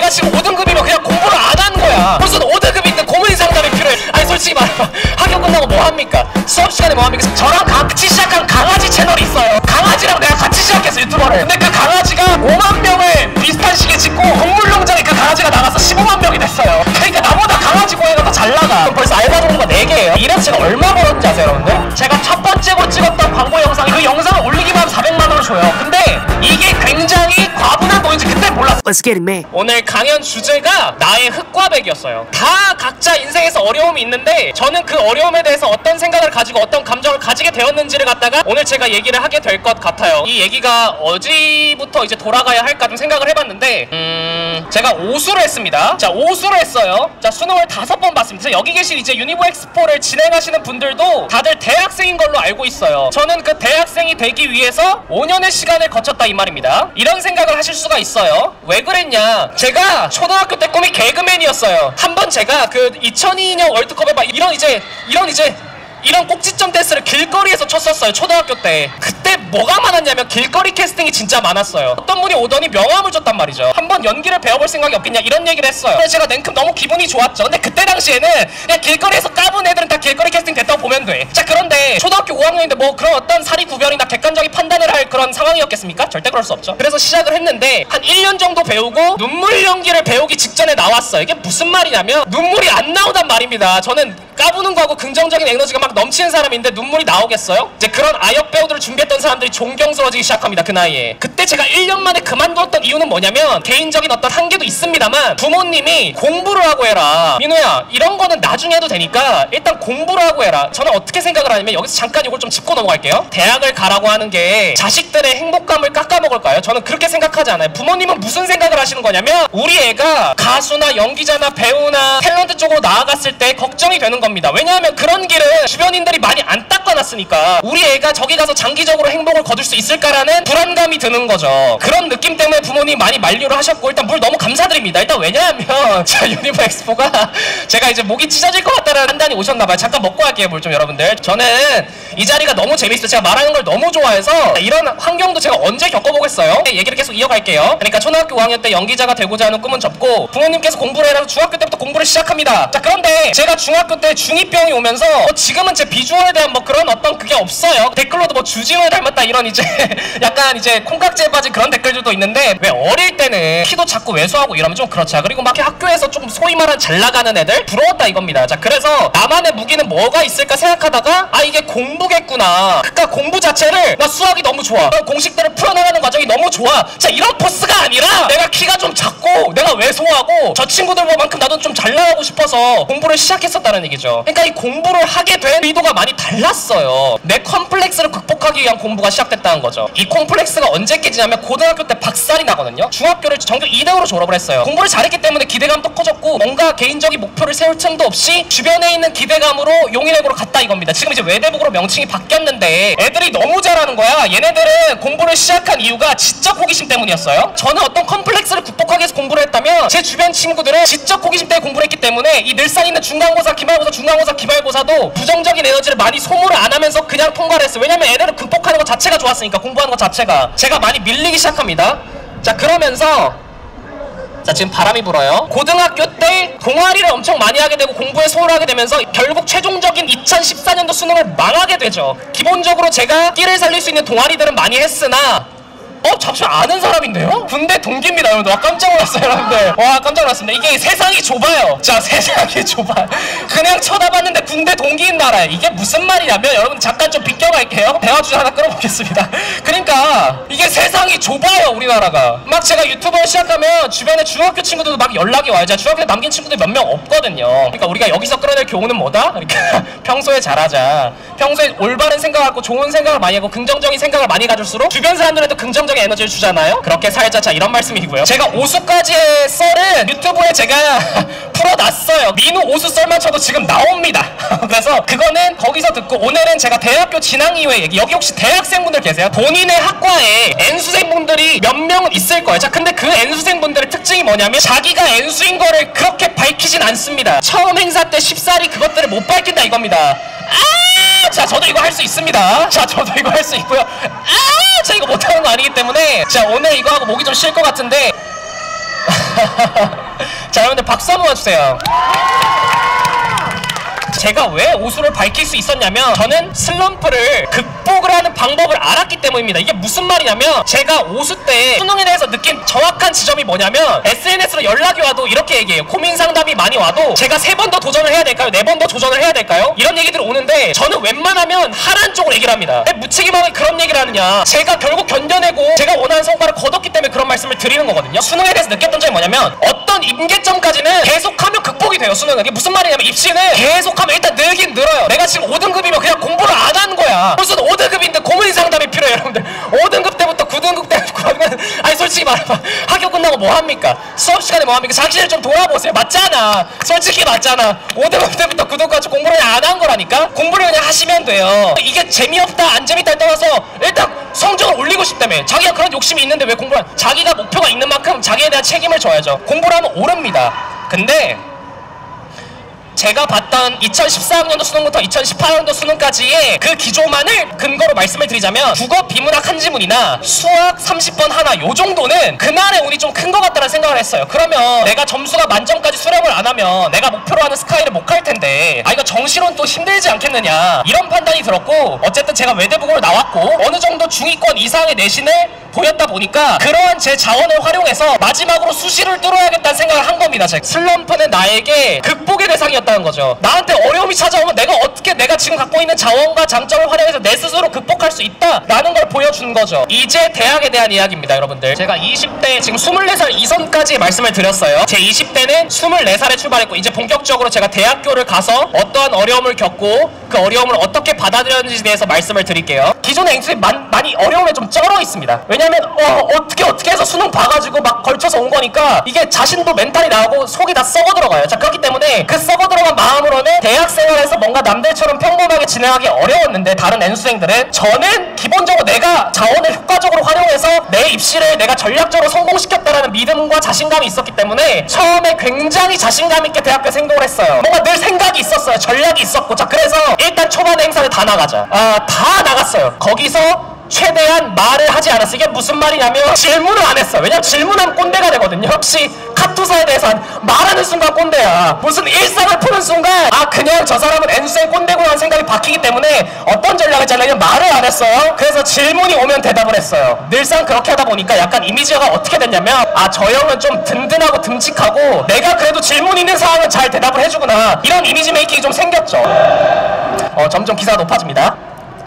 내가 지금 5등급이면 그냥 공부를 안 한 거야. 무슨 5등급인데 고민 상담이 필요해. 아니 솔직히 말해봐, 학교 끝나고 뭐 합니까? 수업 시간에 뭐 합니까? 저랑 같이 시작한 강아지 채널이 있어요. 강아지랑 내가 같이 시작했어, 유튜버를. 근데 그 강아지가 5만 명을 비슷한 시기에 찍고 동물농장에 그 강아지가 나가서 15만 명이 됐어요. 그러니까 나보다 강아지 고양이가 더 잘 나가. 그럼 벌써 알바 정보가 4개예요 이래서 제가 얼마 벌었는지 아세요, 여러분들? 제가 첫 번째로 찍었던 광고 영상이, 그 영상을 올리기만 하면 400만 원을 줘요. 근데 이게 굉장히 과분한 돈인지 그때 몰랐어. Let's get it, man. 오늘 강연 주제가 나의 흑과백이었어요. 다 각자 인생에서 어려움이 있는데 저는 그 어려움에 대해서 어떤 생각을 가지고 어떤 감정을 가지게 되었는지를 갖다가 오늘 제가 얘기를 하게 될 것 같아요. 이 얘기가 어디부터 이제 돌아가야 할까 좀 생각을 해봤는데 제가 오수를 했습니다. 자, 오수를 했어요. 자, 수능을 5번 봤습니다. 여기 계신 이제 유니버 엑스포를 진행하시는 분들도 다들 대학생인 걸로 알고 있어요. 저는 그 대학생이 되기 위해서 5년의 시간을 거쳤다 이 말입니다. 이런 생각을 하실 수가 있어요. 왜 그랬냐? 제가 초등학교 때 꿈이 개그맨이었어요. 한번 제가 그 2002년 월드컵에 막 이런 꼭지점 댄스를 길거리에서 쳤었어요, 초등학교 때. 그때 뭐가 많았냐면 길거리 캐스팅이 진짜 많았어요. 어떤 분이 오더니 명함을 줬단 말이죠. 한번 연기를 배워볼 생각이 없겠냐 이런 얘기를 했어요. 그래서 제가 냉큼 너무 기분이 좋았죠. 근데 그때 당시에는 그냥 길거리에서 까본 애들은 다 길거리 캐스팅 됐다고 보면 돼. 자, 그런데 초등학교 5학년인데 뭐 그런 어떤 사리 구별이나 객관적인 판단을 할 그런 상황이었겠습니까? 절대 그럴 수 없죠. 그래서 시작을 했는데 한 1년 정도 배우고 눈물 연기를 배우기 직전에 나왔어요. 이게 무슨 말이냐면 눈물이 안 나오단 말입니다. 저는 까부는 거하고 긍정적인 에너지가 막 넘치는 사람인데 눈물이 나오겠어요? 이제 그런 아역 배우들을 준비했던 사람들이 존경스러워지기 시작합니다, 그 나이에. 그때 제가 1년 만에 그만두었던 이유는 뭐냐면 개인적인 어떤 한계도 있습니다만 부모님이 공부를 하고 해라. 민호야, 이런 거는 나중에 해도 되니까 일단 공부를 하고 해라. 저는 어떻게 생각을 하냐면 여기서 잠깐 이걸 좀 짚고 넘어갈게요. 대학을 가라고 하는 게 자식들의 행복감을 깎아먹을까요? 저는 그렇게 생각하지 않아요. 부모님은 무슨 생각을 하시는 거냐면 우리 애가 가수나 연기자나 배우나 탤런트 쪽으로 나아갔을 때 걱정이 되는 겁니다. 왜냐하면 그런 길은 주변인들이 많이 안 닦아놨으니까 우리 애가 저기 가서 장기적으로 행복을 거둘 수 있을까라는 불안감이 드는 거죠. 그런 느낌 때문에 부모님 많이 만류를 하셨고 일단 물 너무 감사드립니다. 일단 왜냐하면 자, 유니버 엑스포가 제가 이제 목이 찢어질 것 같다는 판단이 오셨나봐요. 잠깐 먹고 할게요, 물 좀. 여러분들, 저는 이 자리가 너무 재밌어요. 제가 말하는 걸 너무 좋아해서 이런 환경도 제가 언제 겪어보겠어요? 얘기를 계속 이어갈게요. 그러니까 초등학교 5학년 때 연기자가 되고자 하는 꿈은 접고 부모님께서 공부를 해라 중학교 때부터 공부를 시작합니다. 자, 그런데 제가 중학교 때 중2병이 오면서 지금은 제 비주얼에 대한 뭐 그런 어떤 그게 없어요. 댓글로도 뭐 주진우를 닮았다 이런 이제 약간 이제 콩깍지에 빠진 그런 댓글들도 있는데 왜 어릴 때는 키도 작고 왜소하고 이러면 좀 그렇죠. 그리고 막 학교에서 조금 소위 말하는 잘 나가는 애들 부러웠다 이겁니다. 자, 그래서 나만의 무기는 뭐가 있을까 생각하다가 아, 이게 공부겠구나. 그러니까 공부 자체를 나 수학이 너무 좋아, 공식들을 풀어나가는 과정이 너무 좋아. 자, 이런 포스가 아니라 내가 키가 좀 작고 내가 왜소하고 저 친구들만큼 나도 좀 잘 나가고 싶어서 공부를 시작했었다는 얘기죠. 그러니까 이 공부를 하게 된 의도가 많이 달랐어요. 내 컴플렉스를 극복하기 위한 공부가 시작됐다는 거죠. 이 콤플렉스가 언제 깨지냐면 고등학교 때 박살이 나거든요. 중학교를 전교 2등으로 졸업을 했어요. 공부를 잘했기 때문에 기대감도 커졌고 뭔가 개인적인 목표를 세울 틈도 없이 주변에 있는 기대감으로 용인외고로 갔다 이겁니다. 지금 이제 외대북으로 명칭이 바뀌었는데 애들이 너무 잘하는 거야. 얘네들은 공부를 시작한 이유가 지적 호기심 때문이었어요. 저는 어떤 컴플렉스를 극복하기 위해서 공부를 했다면 제 주변 친구들은 지적 호기심 때문에 공부를 했기 때문에 이 늘상 있는 중간고사, 기말고사도 부정적인 에너지를 많이 소모를 안 하면서 그냥 통과를 했어요. 왜냐면 애들은 극복하는 것 자체가 좋았으니까, 공부하는 것 자체가. 제가 많이 밀리기 시작합니다. 자, 그러면서 자, 지금 바람이 불어요. 고등학교 때 동아리를 엄청 많이 하게 되고 공부에 소홀하게 되면서 결국 최종적인 2014년도 수능을 망하게 되죠. 기본적으로 제가 끼를 살릴 수 있는 동아리들은 많이 했으나 잠시만, 아는 사람인데요? 군대 동기입니다, 여러분들. 와, 깜짝 놀랐어요, 여러분들. 와, 깜짝 놀랐습니다. 이게 세상이 좁아요. 자, 세상이 좁아요. 그냥 쳐다봤는데 군대 동기인 나라에 이게 무슨 말이냐면, 여러분 잠깐 좀 비껴갈게요. 대화 주제 하나 끌어보겠습니다. 그러니까 이게 세상이 좁아요, 우리나라가. 막 제가 유튜브를 시작하면 주변에 중학교 친구들도 막 연락이 와요. 제가 중학교 때 남긴 친구들 몇 명 없거든요. 그러니까 우리가 여기서 끌어낼 교훈은 뭐다? 그러니까 평소에 잘하자. 평소에 올바른 생각을 하고 좋은 생각을 많이 하고 긍정적인 생각을 많이 가질수록 주변 사람들한테 긍정적인 에너지를 주잖아요. 그렇게 살자. 자, 이런 말씀이고요. 제가 오수까지의 썰은 유튜브에 제가 풀어놨어요. 민우 오수 썰만 쳐도 지금 나옵니다. 그래서 그거는 거기서 듣고, 오늘은 제가 대학교 진학 이후의 얘기. 여기 혹시 대학생분들 계세요? 본인의 학과에 N수생분들이 몇 명은 있을 거예요. 자, 근데 그 N수생분들의 특징이 뭐냐면 자기가 N수인 거를 그렇게 밝히진 않습니다. 처음 행사 때 쉽사리 그것들을 못 밝힌다 이겁니다. 자, 저도 이거 할 수 있습니다. 자, 저도 이거 할 수 있고요. 자, 이거 못하는 거 아니기 때문에 자, 오늘 이거 하고 목이 좀 쉴 것 같은데 자, 여러분들 박수 한번 주세요. 제가 왜 오수를 밝힐 수 있었냐면 저는 슬럼프를 극복을 하는 방법을 알았기 때문입니다. 이게 무슨 말이냐면 제가 오수 때 수능에 대해서 느낀 정확한 지점이 뭐냐면 SNS로 연락이 와도 이렇게 얘기해요. 고민 상담이 많이 와도 제가 3번 더 도전을 해야 될까요? 4번 더 도전을 해야 될까요? 이런 얘기들이 오는데 저는 웬만하면 하라는 쪽으로 얘기를 합니다. 왜 무책임하게 그런 얘기를 하느냐. 제가 결국 견뎌내고 제가 원하는 성과를 거뒀기 때문에 그런 말씀을 드리는 거거든요. 수능에 대해서 느꼈던 점이 뭐냐면 어떤 임계점까지는 계속하면 극복이 돼요. 수능은. 이게 무슨 말이냐면 입시는 계속하면 일단 늘긴 늘어요. 내가 지금 5등급이면 그냥 공부를 안 하는 거야. 무슨 5등급인데 고민 상담이 필요해요, 여러분들. 5등급 때부터 9등급 때부터 아니 솔직히 말해봐. 학교 끝나고 뭐 합니까? 수업 시간에 뭐 합니까? 자기를 좀 돌아보세요. 맞잖아. 솔직히 맞잖아. 5등급 때부터 9등급까지 공부를 안 한 거라니까? 공부를 그냥 하시면 돼요. 이게 재미없다 안 재밌다를 떠나서 일단 성적을 올리고 싶다며. 자기가 그런 욕심이 있는데 왜 공부를 자기가 목표가 있는 만큼 자기에 대한 책임을 져야죠. 공부를 하면 오릅니다. 근데 제가 봤던 2014학년도 수능부터 2018학년도 수능까지의 그 기조만을 근거로 말씀을 드리자면 국어 비문학 한 지문이나 수학 30번 하나 요 정도는 그날의 운이 좀 큰 것 같다는 생각을 했어요. 그러면 내가 점수가 만점까지 수렴을 안 하면 내가 목표로 하는 스카이를 못 갈 텐데 이거 정시론 또 힘들지 않겠느냐 이런 판단이 들었고 어쨌든 제가 외대부고를 나왔고 어느 정도 중위권 이상의 내신을 보였다 보니까 그러한 제 자원을 활용해서 마지막으로 수시를 뚫어야겠다는 생각을 한 겁니다. 슬럼프는 나에게 극복의 대상이었다는 거죠. 나한테 어려움이 찾아오면 내가 어떻게 내가 지금 갖고 있는 자원과 장점을 활용해서 내 스스로 극복할 수 있다라는 걸 보여준 거죠. 이제 대학에 대한 이야기입니다, 여러분들. 제가 20대 지금 24살 이전까지 말씀을 드렸어요. 제 20대는 24살에 출발했고 이제 본격적으로 제가 대학교를 가서 어떠한 어려움을 겪고 그 어려움을 어떻게 받아들였는지에 대해서 말씀을 드릴게요. 기존의 앵수들이 많이 어려움에 좀 쩔어 있습니다. 왜냐면 어떻게 해서 수능 봐가지고 막 걸쳐서 온 거니까 이게 자신도 멘탈이 나오고 속이 다 썩어 들어가요. 자, 그렇기 때문에 그 썩어 들어간 마음으로는 대학생활에서 뭔가 남들처럼 평범하게 진행하기 어려웠는데 다른 N수생들은 저는 기본적으로 내가 자원을 효과적으로 활용해서 내 입시를 내가 전략적으로 성공시켰다라는 믿음과 자신감이 있었기 때문에 처음에 굉장히 자신감 있게 대학교 생동을 했어요. 뭔가 늘 생각이 있었어요. 전략이 있었고. 자, 그래서 일단 초반 행사를 다 나가자. 다 나갔어요. 거기서 최대한 말을 하지 않았어. 이게 무슨 말이냐면 질문을 안 했어. 왜냐면 질문하면 꼰대가 되거든요. 혹시 카투사에 대해서 말하는 순간 꼰대야. 무슨 일상을 푸는 순간 그냥 저 사람은 N수생 꼰대구나 하는 생각이 바뀌기 때문에 어떤 전략을 짜려면 말을 안 했어요. 그래서 질문이 오면 대답을 했어요. 늘상 그렇게 하다 보니까 약간 이미지가 어떻게 됐냐면 저 형은 좀 든든하고 듬직하고 내가 그래도 질문 있는 상황은 잘 대답을 해주구나 이런 이미지 메이킹이 좀 생겼죠. 점점 기사가 높아집니다.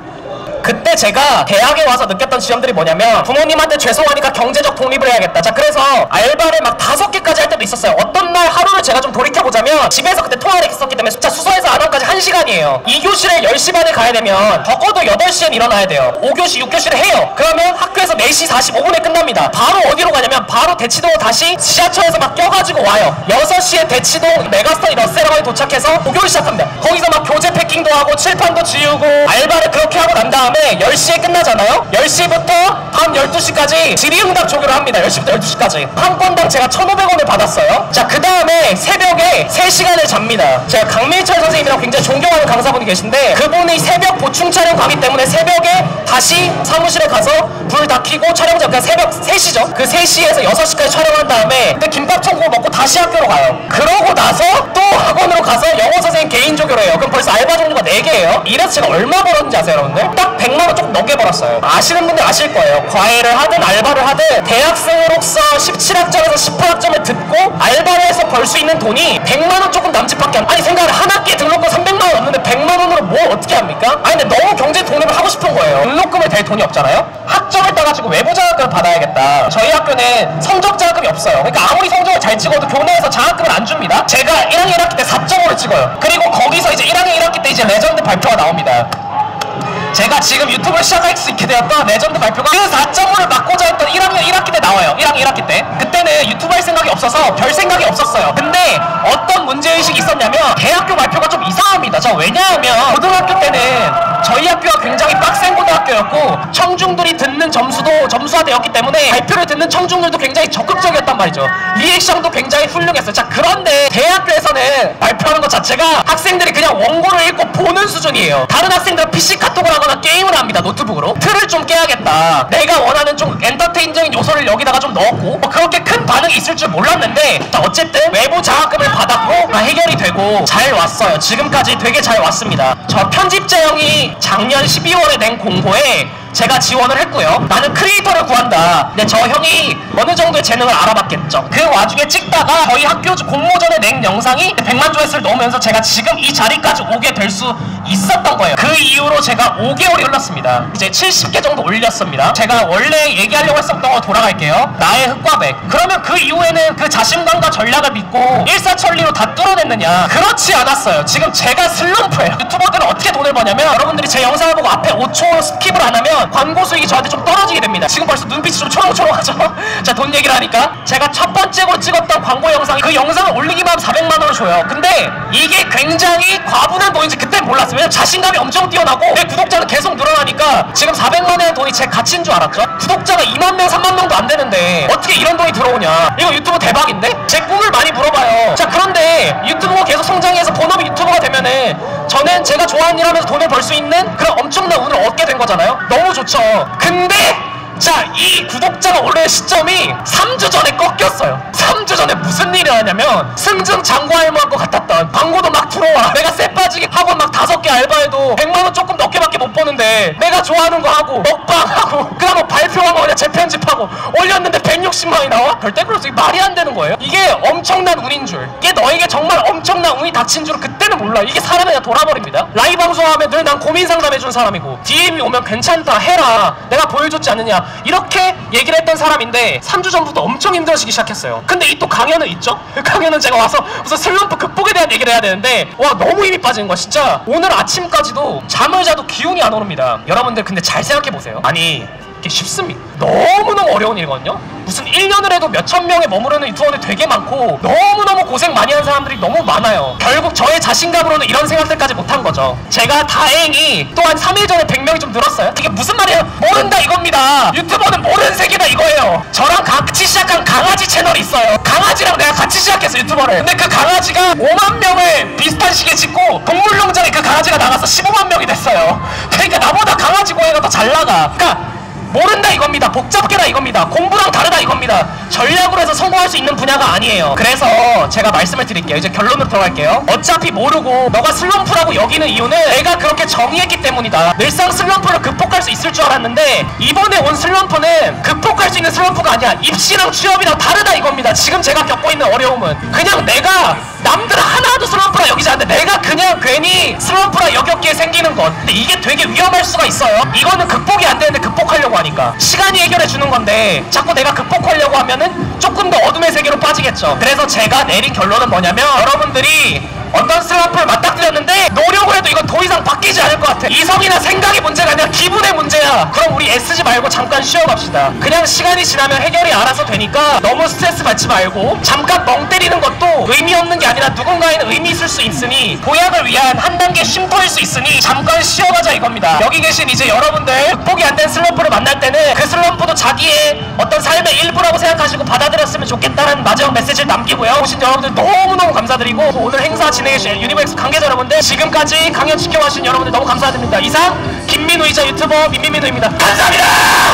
그때 제가 대학에 와서 느꼈던 지점들이 뭐냐면 부모님한테 죄송하니까 경제적 독립을 해야겠다. 자, 그래서 알바를 막 5개까지 할 때도 있었어요. 어떤 날 하루를 제가 좀 돌이켜보자면 집에서 그때 통화를 했었기 때문에 숫자 수서에서 안원까지 1시간이에요 2교시를 10시 반에 가야 되면 적어도 8시엔 일어나야 돼요. 5교시 6교시를 해요. 그러면 학교에서 4시 45분에 끝납니다. 바로 어디로 가냐면 바로 대치동으로 다시 지하철에서 막 껴가지고 와요. 6시에 대치동 메가스터디 러셀러에 도착해서 목요일 시작합니다. 거기서 막 교재 패킹도 하고 칠판도 지우고 알바를 그렇게 하고 난 다음에 10시에 끝나잖아요? 10시부터 밤 12시까지 질의응답 조교를 합니다. 10시부터 12시까지. 한 건당 제가 1,500원을 받았어요. 자, 그 다음에 새벽에 3시간을 잡니다. 제가 강민철 선생님이랑 굉장히 존경하는 강사분이 계신데 그분이 새벽 보충 촬영 가기 때문에 새벽에 다시 사무실에 가서 불 다 켜고 촬영장 그러니까 새벽 3시죠? 그 3시에서 6시까지 촬영한 다음에 근데 김밥 천국 먹고 다시 학교로 가요. 그러고 나서 또 학원으로 가서 영어 선생님 개인 조교를 해요. 그럼 벌써 알바 종류가 4개예요. 이래서 제가 얼마 벌었는지 아세요, 여러분들? 딱 100만원 조금 넘게 벌었어요. 아시는 분들 아실 거예요. 과외를 하든 알바를 하든 대학생으로서 17학점에서 18학점을 듣고 알바를 해서 벌 수 있는 돈이 100만원 조금 남짓밖에 아니 생각을 한 학기에 등록금 300만원 없는데 100만원으로 뭘 어떻게 합니까? 아니 근데 너무 경제 독립을 하고 싶은 거예요. 등록금을 댈 돈이 없잖아요. 학점을 따가지고 외부 장학금을 받아야겠다. 저희 학교는 성적 장학금이 없어요. 그러니까 아무리 성적을 잘 찍어도 교내에서 장학금을 안 줍니다. 제가 1학년 1학기 때 4.5를 찍어요. 그리고 거기서 이제 1학년 1학기 때 이제 레전드 발표가 나옵니다. 제가 지금 유튜브를 시작할 수 있게 되었던 레전드 발표가 그 4.5를 막고자 했던 1학년 1학기 때 나와요. 1학년 1학기 때. 그때는 유튜브 할 생각이 없어서 별 생각이 없었어요. 근데 어떤 문제의식이 있었냐면 대학교 발표가 좀 이상합니다. 왜냐하면 고등학교 때는 저희 학교가 굉장히 빡센 고등학교였고 청중들이 듣는 점수도 점수화되었기 때문에 발표를 듣는 청중들도 굉장히 적극적이었단 말이죠. 리액션도 굉장히 훌륭했어요. 자, 그런데 대학교에서는 발표하는 것 자체가 학생들이 그냥 원고를 읽고 보는 수준이에요. 다른 학생들은 PC 카톡을 하거나 게임을 합니다. 노트북으로. 틀을 좀 깨야겠다. 내가 원하는 좀 엔터테인적인 요소를 여기다가 좀 넣었고 뭐 그렇게 큰 반응이 있을 줄 몰랐는데 어쨌든 외부 장학금을 받았고 해결이 되고 잘 왔어요. 지금까지 되게 잘 왔습니다. 저 편집자 형이 작년 12월에 낸 공고에 제가 지원을 했고요. 나는 크리에이터를 구한다. 근데 저 형이 어느 정도의 재능을 알아봤겠죠. 그 와중에 찍다가 저희 학교 공모전에 낸 영상이 100만 조회수를 넘으면서 제가 지금 이 자리까지 오게 될 수 있었던 거예요. 그 이후로 제가 5개월이 흘렀습니다. 이제 70개 정도 올렸습니다. 제가 원래 얘기하려고 했었던 거 돌아갈게요. 나의 흑과백. 그러면 그 이후에는 그 자신감과 전략을 믿고 일사천리로 다 뚫어냈느냐? 그렇지 않았어요. 지금 제가 슬럼프예요. 유튜버들은 어떻게 돈을 버냐면 여러분들이 제 영상을 보고 앞에 5초 스킵을 안 하면 광고 수익이 저한테 좀 떨어지게 됩니다. 지금 벌써 눈빛이 좀 초롱초롱하죠? 자, 돈 얘기를 하니까 제가 첫 번째로 찍었던 광고 영상이 그 영상을 올리기만 하면 400만 원을 줘요. 근데 이게 굉장히 과분한 돈인지 그때 몰랐어요. 왜냐면 자신감이 엄청 뛰어나고 내 구독자는 계속 늘어나니까 지금 400만 원의 돈이 제 가치인 줄 알았죠? 구독자가 2만 명, 3만 명도 안 되는데 어떻게 이런 돈이 들어오냐? 이거 유튜브 대박인데? 제 꿈을 많이 물어봐요. 자, 그런데 유튜브가 계속 성장해서 본업이 유튜버가 되면은 저는 제가 좋아하는 일 하면서 돈을 벌 수 있는 그런 엄청난 운을 얻게 된 거잖아요? 너무 좋죠. 근데 자, 이 구독자가 올라온 시점이 3주 전에 꺾였어요. 3주 전에 무슨 일이 하냐면 승승 장구 할머니하고 같았던 광고도 막 들어와. 내가 쎄 빠지게 하고 막 5개 알바해도 100만 원 조금 넘게밖에 못 버는데 내가 좋아하는 거 하고 먹방하고 그다음 뭐 발표하고 그냥 재편집하고 올렸는데 160만 원이 나와? 절대 그럴 수 말이 안 되는 거예요. 이게 엄청난 운인 줄, 이게 너에게 정말 엄청난 운이 닥친 줄은 그때는 몰라. 이게 사람이 그냥 돌아버립니다. 라이브 방송하면 늘 난 고민 상담해준 사람이고 DM이 오면 괜찮다 해라, 내가 보여줬지 않느냐, 이렇게 얘기를 했던 사람인데 3주 전부터 엄청 힘들어지기 시작했어요. 근데 이 또 강연은 있죠? 강연은 제가 와서 무슨 슬럼프 극복에 대한 얘기를 해야 되는데 와, 너무 힘이 빠지는 거야. 진짜 오늘 아침까지도 잠을 자도 기운이 안 오릅니다. 여러분들 근데 잘 생각해보세요. 아니 이게 쉽습니까? 너무너무 어려운 일이거든요. 무슨 1년을 해도 몇천 명에 머무르는 유튜버들 되게 많고 너무너무 고생 많이 한 사람들이 너무 많아요. 결국 저의 자신감으로는 이런 생각들까지 못한 거죠. 제가 다행히 또 한 3일 전에 100명이 좀 늘었어요. 이게 무슨 말이에요? 모른다 이겁니다. 유튜버는 모르는 세계다 이거예요. 저랑 같이 시작한 강아지 채널이 있어요. 강아지랑 내가 같이 시작했어, 유튜버를. 근데 그 강아지가 5만 명을 비슷한 시기에 찍고 동물농장에 그 강아지가 나가서 15만 명이 됐어요. 그러니까 나보다 강아지 고양이가 더 잘 나가. 그러니까 모른다 이겁니다. 복잡해라 이겁니다. 공부랑 다르다 이겁니다. 전략으로 해서 성공할 수 있는 분야가 아니에요. 그래서 제가 말씀을 드릴게요. 이제 결론으로 들어갈게요. 어차피 모르고 너가 슬럼프라고 여기는 이유는 내가 그렇게 정의했기 때문이다. 늘상 슬럼프를 극복할 수 있을 줄 알았는데 이번에 온 슬럼프는 극복할 수 있는 슬럼프가 아니야. 입시랑 취업이랑 다르다 이겁니다. 지금 제가 겪고 있는 어려움은 그냥 내가 남들 하나도 슬럼프라 여기지 않는데 내가 그냥 괜히 슬럼프라 여겼기에 생기는 것. 근데 이게 되게 위험할 수가 있어요. 이거는 극복이 안 되는데 극복하려고 하니까 시간이 해결해 주는 건데 자꾸 내가 극복하려고 하면은 조금 더 어둠의 세계로 빠지겠죠. 그래서 제가 내린 결론은 뭐냐면 여러분들이 어떤 슬럼프를 맞닥뜨렸는데 노력을 해도 이건 더 이상 바뀌지 않을 것 같아. 이성이나 생각의 문제가 아니라 기분의 문제야. 그럼 우리 애쓰지 말고 잠깐 쉬어갑시다. 그냥 시간이 지나면 해결이 알아서 되니까 너무 스트레스 받지 말고 잠깐 멍 때리는 것도 의미 없는 게 아니라 누군가에는 의미 있을 수 있으니 보약을 위한 한 단계 쉼터일 수 있으니 잠깐 쉬어가자 이겁니다. 여기 계신 이제 여러분들 극복이 안 된 슬럼프를 만날 때는 그 슬럼프도 자기의 어떤 삶의 일부라고 생각하시고 받아들였으면 좋겠다는 마지막 메시지를 남기고요. 오신 여러분들 너무너무 감사드리고 오늘 행사 진행해주신 유니버엑스 관계자 여러분들, 지금까지 강연 지켜와주신 여러분들 너무 감사드립니다. 이상 김민우이자 유튜버 민민민우입니다. 감사합니다.